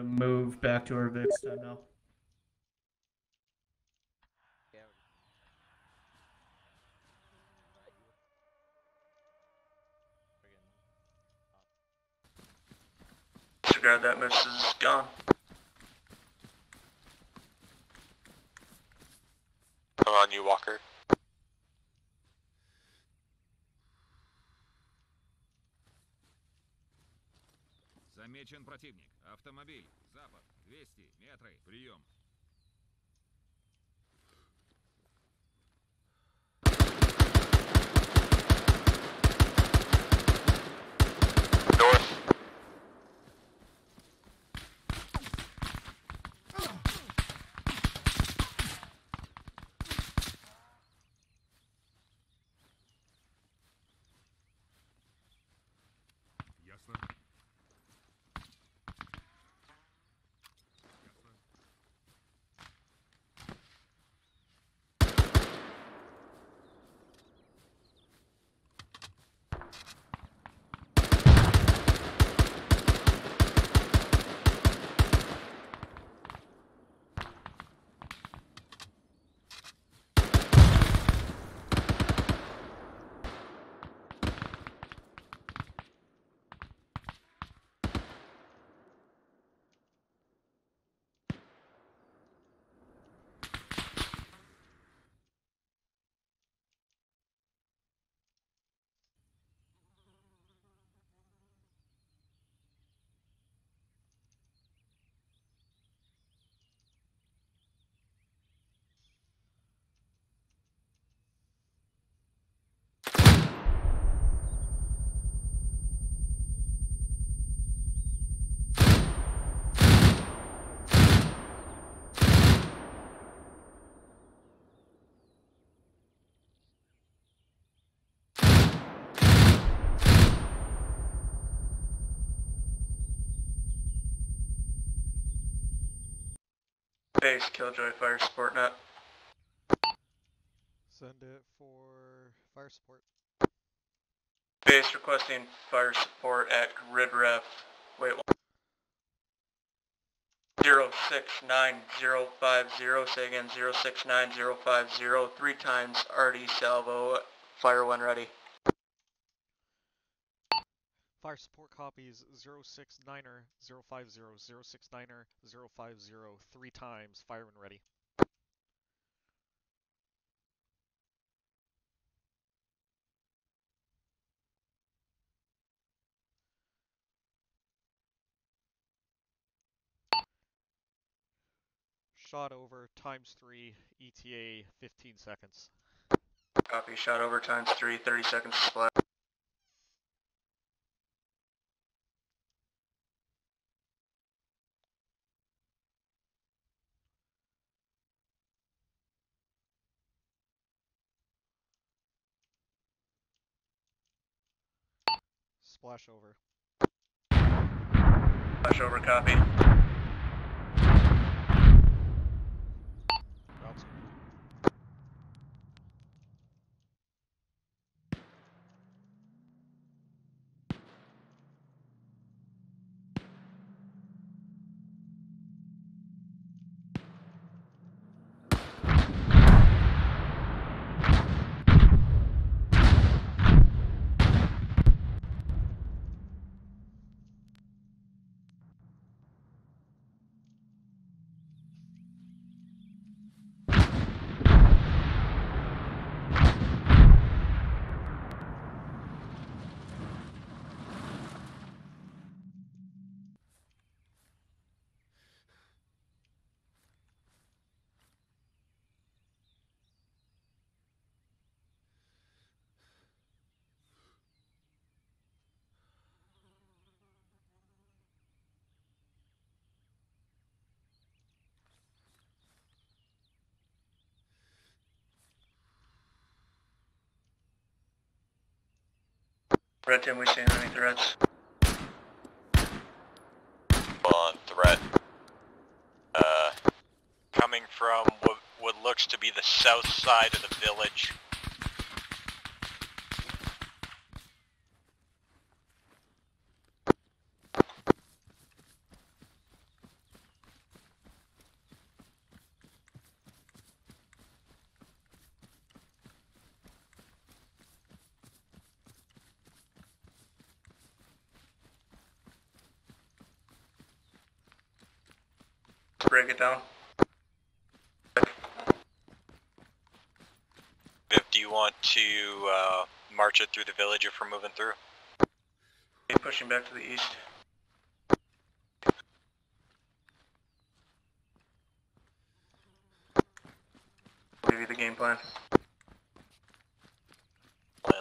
move back to our VIX 10 now. Disregard that message is gone. I'm on you, Walker. Замечен противник. Автомобиль. Запад. 200 метры. Прием. North. Ясно. Base Killjoy Fire Support Net. Send it for fire support. Base requesting fire support at grid ref. Wait, 069050. Say again, 069050. 3 times RD salvo. Fire when ready. Fire support copies 069er 050 069er 050 3 times. Fire when ready. Shot over ×3 ETA 15 seconds. Copy. Shot over ×3. 30 seconds to splat. Splash over. Flash over, copy. Routes. Red Team, we seeing any threats? On threat. Coming from what looks to be the south side of the village. Break it down. Do you want to march it through the village if we're moving through? Pushing back to the east. I'll give you the game plan. Plan.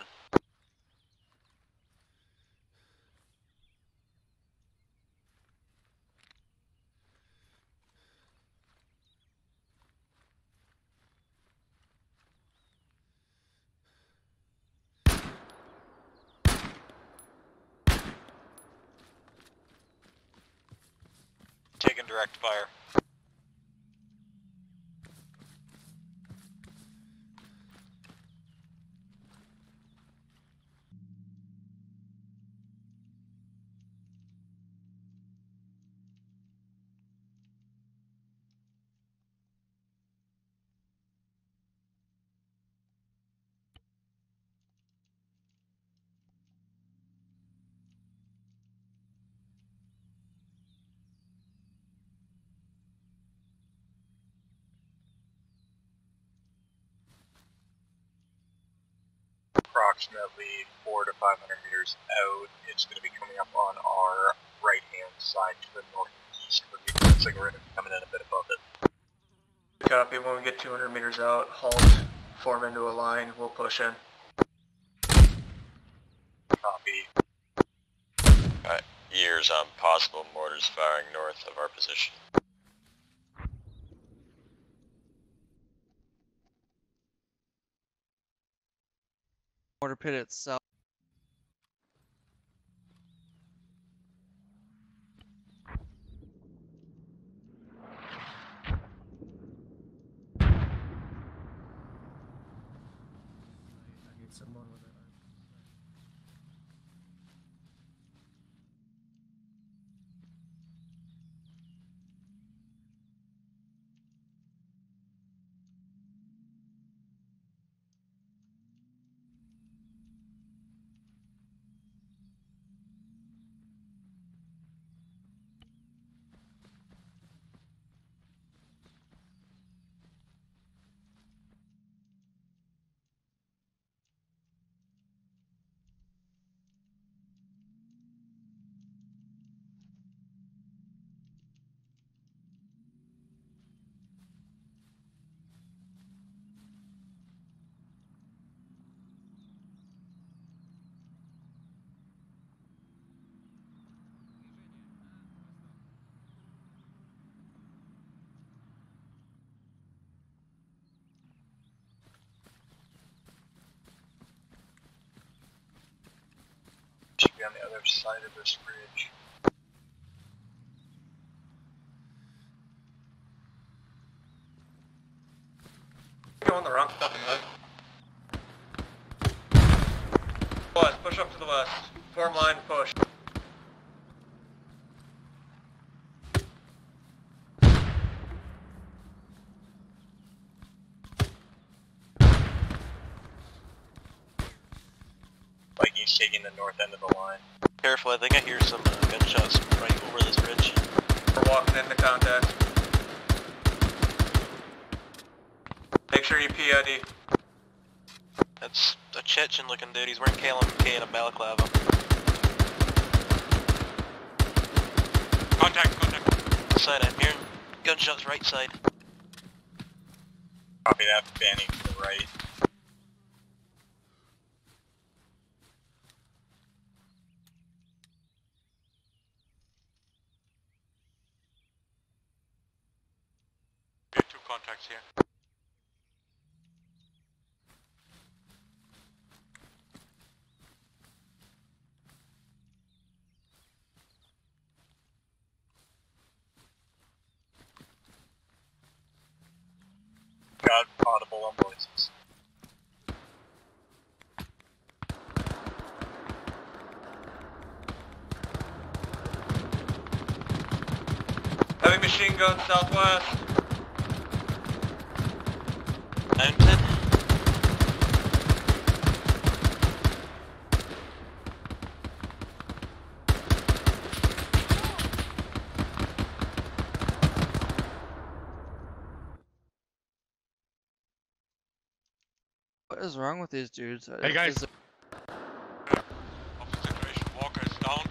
Taking direct fire. Approximately 400 to 500 meters out, it's going to be coming up on our right-hand side to the northeast. Looks like we're going to be coming in a bit above it. Copy. When we get 200 meters out, halt, form into a line, we'll push in. Copy. Ears on possible mortars firing north of our position. Mortar pit itself. I need someone with it. Should be on the other side of this bridge. Going the wrong fucking way. West, push up to the west. Form line, push. Like he's taking the north end of the line. Careful, I think I hear some gunshots right over this bridge. We're walking into contact. Make sure you PID. That's a Chechen looking dude, he's wearing KLMK and a balaclava. Contact. Side, I'm hearing gunshots right side. Copy that, banning to the right. We have 2 contacts here. Got audible on voices. Heavy machine gun southwest. Mounted. is wrong with these dudes? Hey guys. Is it- Of the situation, Walker is down.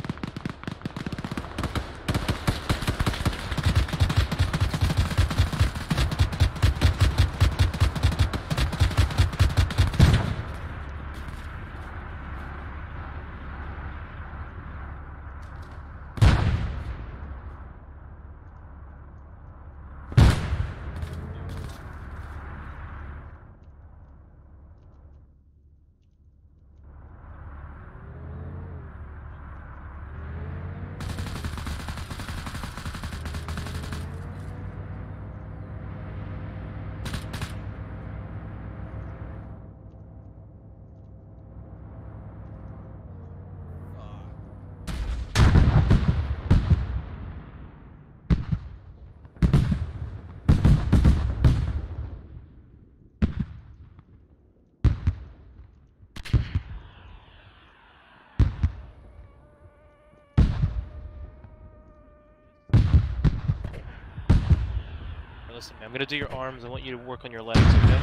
Listen, man, I'm gonna do your arms. I want you to work on your legs, okay?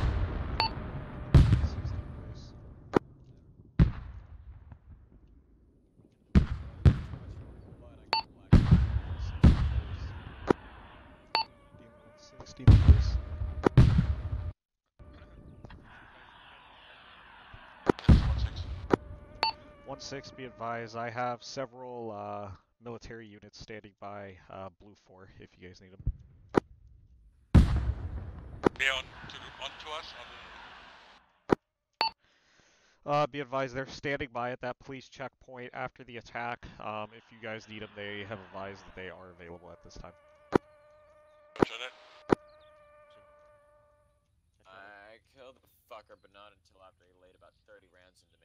One six, be advised, I have several military units standing by Blue 4 if you guys need them. They're on to us. Be advised, they're standing by at that police checkpoint after the attack. If you guys need them, they have advised that they are available at this time. I killed the fucker, but not until after he laid about 30 rounds into me.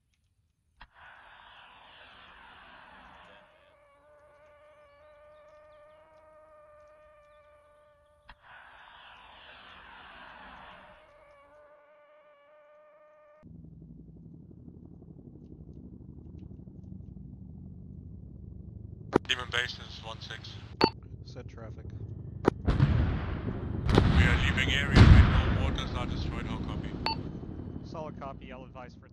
Demon base is 1-6. Send traffic. We are leaving area right now. Waters are destroyed. How copy? Solid copy, I'll advise for